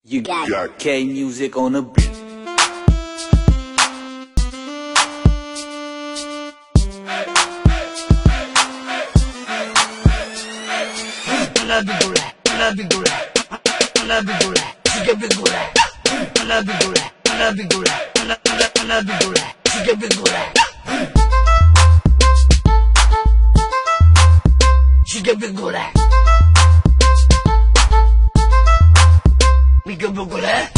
You got K music on the beat. Mica Bugulé.